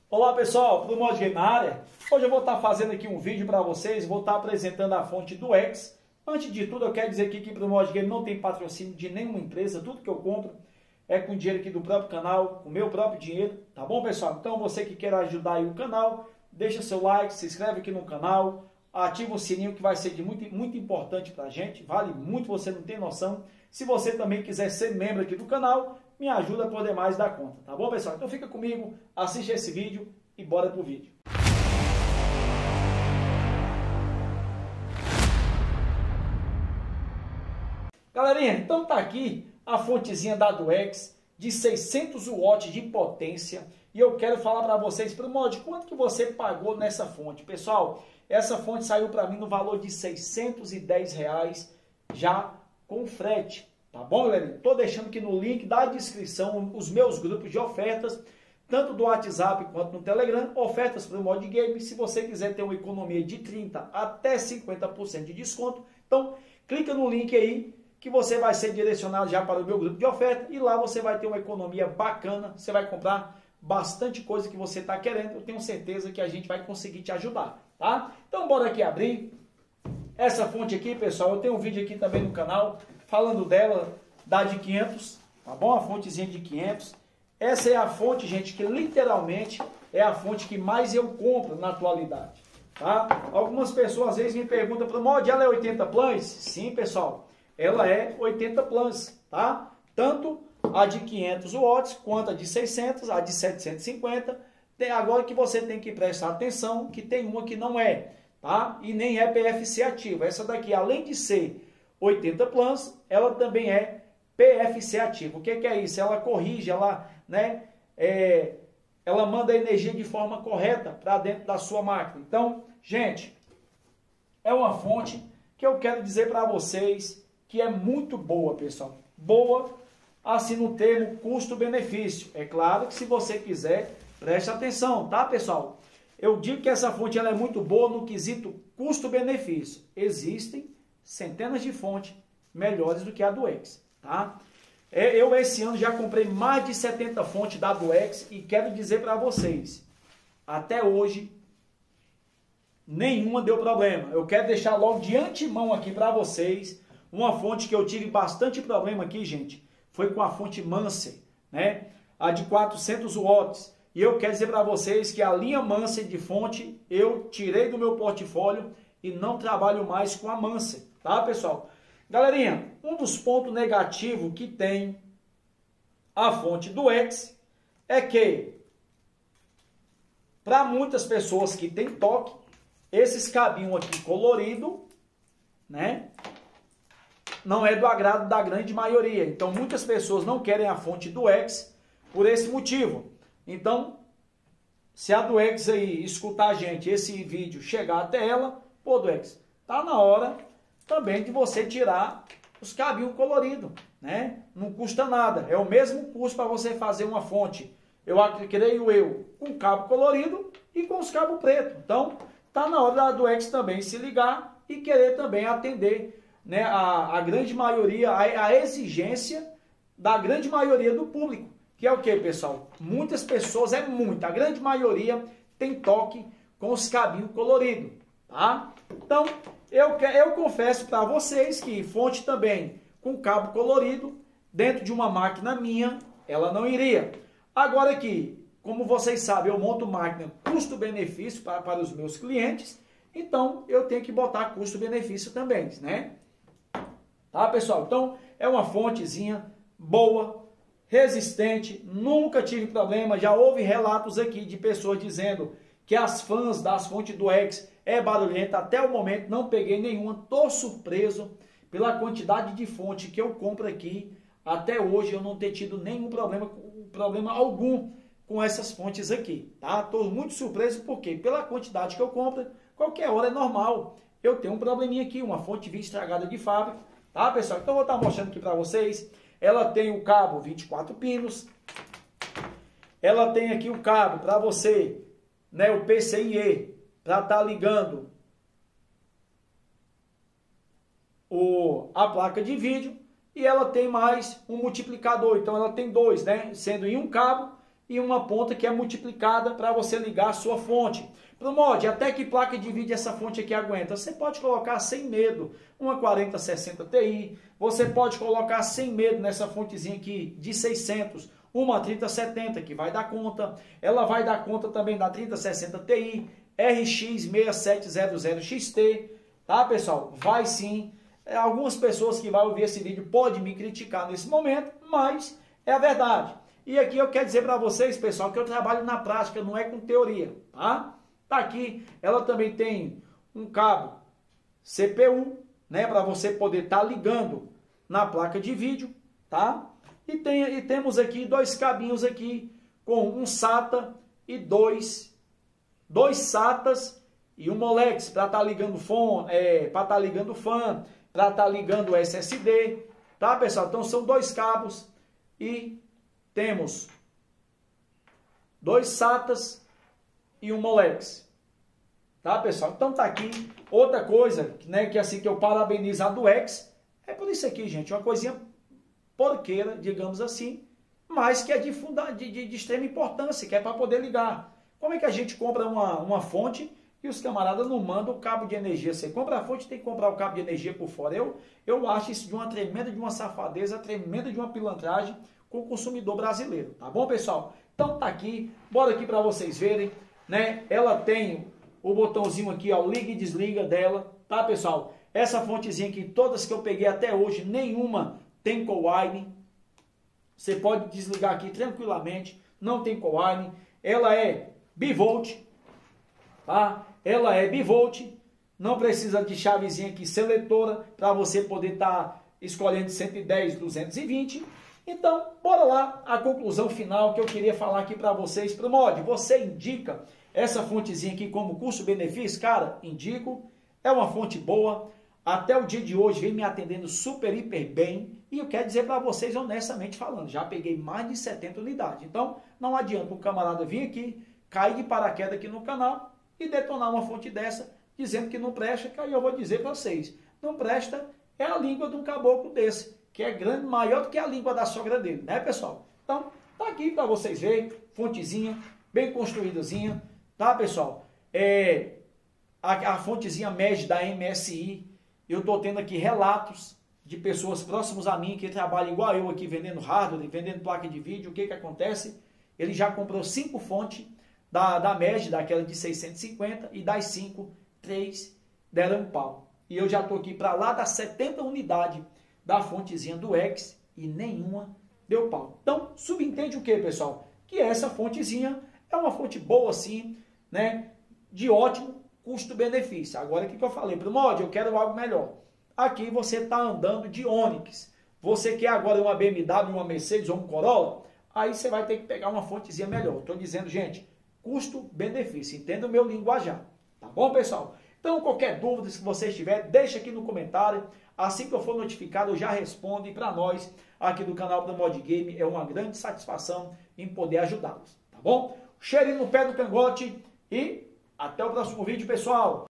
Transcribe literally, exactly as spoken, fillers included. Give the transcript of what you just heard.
Olá pessoal, tudo Mod Game na área? Hoje eu vou estar fazendo aqui um vídeo para vocês, vou estar apresentando a fonte do X. Antes de tudo eu quero dizer que aqui para o Mod Game não tem patrocínio de nenhuma empresa, tudo que eu compro é com dinheiro aqui do próprio canal, com o meu próprio dinheiro, tá bom pessoal? Então você que quer ajudar aí o canal, deixa seu like, se inscreve aqui no canal, ativa o sininho que vai ser de muito, muito importante para a gente, vale muito, você não tem noção. Se você também quiser ser membro aqui do canal, me ajuda a poder mais dar conta, tá bom pessoal? Então fica comigo, assiste esse vídeo e bora pro vídeo. Galerinha, então tá aqui a fontezinha da Duex de seiscentos watts de potência e eu quero falar para vocês, pro mod, quanto que você pagou nessa fonte. Pessoal, essa fonte saiu para mim no valor de seiscentos e dez reais já com frete. Tá bom, galera? Estou deixando aqui no link da descrição os meus grupos de ofertas, tanto do WhatsApp quanto no Telegram, ofertas para o Mod Game. Se você quiser ter uma economia de trinta por cento até cinquenta por cento de desconto, então clica no link aí que você vai ser direcionado já para o meu grupo de oferta e lá você vai ter uma economia bacana, você vai comprar bastante coisa que você está querendo. Eu tenho certeza que a gente vai conseguir te ajudar, tá? Então bora aqui abrir essa fonte aqui, pessoal. Eu tenho um vídeo aqui também no canal falando dela, da de quinhentos, tá bom? A fontezinha de quinhentos. Essa é a fonte, gente, que literalmente é a fonte que mais eu compro na atualidade, tá? Algumas pessoas às vezes me perguntam, pro mod, ela é oitenta plans? Sim, pessoal, ela é oitenta plans, tá? Tanto a de quinhentos watts quanto a de seiscentos, a de setecentos e cinquenta. Tem agora que você tem que prestar atenção que tem uma que não é, tá? E nem é P F C ativa. Essa daqui, além de ser oitenta plans, ela também é P F C ativo. O que, que é isso? Ela corrige, ela, né, é, ela manda a energia de forma correta para dentro da sua máquina. Então, gente, é uma fonte que eu quero dizer para vocês que é muito boa, pessoal. Boa, assim no termo custo-benefício. É claro que se você quiser, preste atenção, tá, pessoal? Eu digo que essa fonte ela é muito boa no quesito custo-benefício. Existem centenas de fontes melhores do que a Duex, tá? Eu esse ano já comprei mais de setenta fontes da Duex e quero dizer para vocês, até hoje nenhuma deu problema. Eu quero deixar logo de antemão aqui para vocês uma fonte que eu tive bastante problema aqui, gente, foi com a fonte Manser, né? A de quatrocentos watts. E eu quero dizer para vocês que a linha Manser de fonte eu tirei do meu portfólio e não trabalho mais com a Manser, tá, pessoal? Galerinha, um dos pontos negativos que tem a fonte do X é que, para muitas pessoas que tem toque, esses cabinhos aqui colorido, né, não é do agrado da grande maioria. Então, muitas pessoas não querem a fonte do X por esse motivo. Então, se a Duex aí escutar a gente, esse vídeo chegar até ela, pô, Duex, tá na hora também de você tirar os cabinhos coloridos, né? Não custa nada, é o mesmo custo para você fazer uma fonte, eu creio eu, com cabo colorido e com os cabos pretos. Então, tá na hora da Duex também se ligar e querer também atender, né, a, a grande maioria, a, a exigência da grande maioria do público. Que é o que, pessoal? Muitas pessoas, é muita, a grande maioria tem toque com os cabinhos coloridos, tá? Então, eu, eu confesso para vocês que fonte também com cabo colorido, dentro de uma máquina minha, ela não iria. Agora aqui, como vocês sabem, eu monto máquina custo-benefício para, para os meus clientes, então eu tenho que botar custo-benefício também, né? Tá, pessoal? Então, é uma fontezinha boa, resistente, nunca tive problema. Já houve relatos aqui de pessoas dizendo que as fãs das fontes do X é barulhenta. Até o momento não peguei nenhuma, tô surpreso pela quantidade de fonte que eu compro aqui. Até hoje eu não ter tido nenhum problema, problema algum com essas fontes aqui, tá? Tô muito surpreso porque pela quantidade que eu compro, qualquer hora é normal eu tenho um probleminha aqui, uma fonte vir estragada de fábrica, tá, pessoal? Então eu vou estar mostrando aqui para vocês. Ela tem o cabo vinte e quatro pinos. Ela tem aqui o cabo para você, né, o P C I E, para estar tá ligando o, a placa de vídeo. E ela tem mais um multiplicador. Então ela tem dois, né, sendo em um cabo e uma ponta que é multiplicada para você ligar a sua fonte. Promode, até que placa de vídeo essa fonte aqui aguenta? Você pode colocar sem medo uma quarenta sessenta Ti, você pode colocar sem medo nessa fontezinha aqui de seiscentos, uma trinta setenta que vai dar conta. Ela vai dar conta também da trinta sessenta Ti, R X seis sete zero zero X T, tá pessoal? Vai sim. Algumas pessoas que vão ouvir esse vídeo podem me criticar nesse momento, mas é a verdade. E aqui eu quero dizer para vocês, pessoal, que eu trabalho na prática, não é com teoria, tá? Tá aqui, ela também tem um cabo C P U, né, para você poder estar tá ligando na placa de vídeo, tá? E, tem, e temos aqui dois cabinhos aqui com um SATA e dois, dois SATAs e um Molex para estar tá ligando fone, é, para estar tá ligando fan, para estar tá ligando S S D, tá, pessoal? Então são dois cabos e temos dois SATAs e um Molex, tá, pessoal? Então tá aqui outra coisa, né, que assim que eu parabenizo a Duex, é por isso aqui, gente, uma coisinha porqueira, digamos assim, mas que é de, funda de, de, de extrema importância, que é para poder ligar. Como é que a gente compra uma, uma fonte e os camaradas não mandam o cabo de energia? Você compra a fonte, tem que comprar o cabo de energia por fora. Eu, eu acho isso de uma tremenda, de uma safadeza, tremenda de uma pilantragem com o consumidor brasileiro, tá bom, pessoal? Então tá aqui, bora aqui para vocês verem, né? Ela tem o botãozinho aqui, ó, liga e desliga dela, tá, pessoal? Essa fontezinha aqui, todas que eu peguei até hoje, nenhuma tem co-wire. Você pode desligar aqui tranquilamente, não tem co-wire. Ela é bivolt, tá? Ela é bivolt, não precisa de chavezinha aqui seletora para você poder estar tá escolhendo cento e dez, duzentos e vinte. Então, bora lá, a conclusão final que eu queria falar aqui para vocês. Promode, você indica essa fontezinha aqui como custo-benefício? Cara, indico, é uma fonte boa, até o dia de hoje vem me atendendo super, hiper bem, e eu quero dizer para vocês honestamente falando, já peguei mais de setenta unidades, então não adianta um camarada vir aqui, cair de paraquedas aqui no canal e detonar uma fonte dessa, dizendo que não presta, que aí eu vou dizer para vocês, não presta é a língua de um caboclo desse, que é grande, maior do que a língua da sogra dele, né, pessoal? Então, tá aqui para vocês verem, fontezinha, bem construídazinha, tá, pessoal? É, a, a fontezinha M E D da M S I, eu tô tendo aqui relatos de pessoas próximas a mim que trabalham igual eu aqui, vendendo hardware, vendendo placa de vídeo. O que que acontece? Ele já comprou cinco fontes da, da M E D, daquela de seiscentos e cinquenta, e das cinco, três deram pau. E eu já tô aqui para lá das setenta unidades da fontezinha Duex e nenhuma deu pau. Então, subentende o que, pessoal? Que essa fontezinha é uma fonte boa, sim, né? De ótimo custo-benefício. Agora, o que, que eu falei? Promode, eu quero algo melhor. Aqui você está andando de Onix. Você quer agora uma B M W, uma Mercedes ou um Corolla? Aí você vai ter que pegar uma fontezinha melhor. Estou dizendo, gente, custo-benefício. Entenda o meu linguajar. Tá bom, pessoal? Então, qualquer dúvida, se você tiver, deixa aqui no comentário. Assim que eu for notificado, eu já respondo. E para nós, aqui do canal Promode Game, é uma grande satisfação em poder ajudá-los. Tá bom? Cheirinho no pé do cangote e até o próximo vídeo, pessoal!